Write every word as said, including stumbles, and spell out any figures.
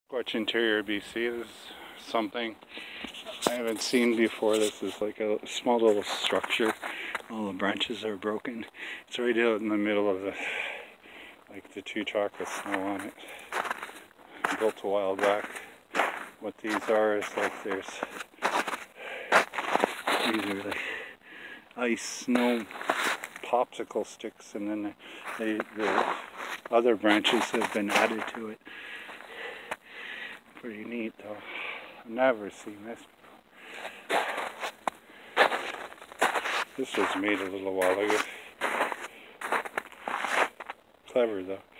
Sasquatch Interior B C is something I haven't seen before. This is like a small little structure. All the branches are broken. It's right out in the middle of the, like the tree trunk with snow on it. Built a while back. What these are is like there's, these are like ice, snow, popsicle sticks, and then they, the other branches have been added to it. Pretty neat though. I've never seen this before. This was made a little while ago. Clever though.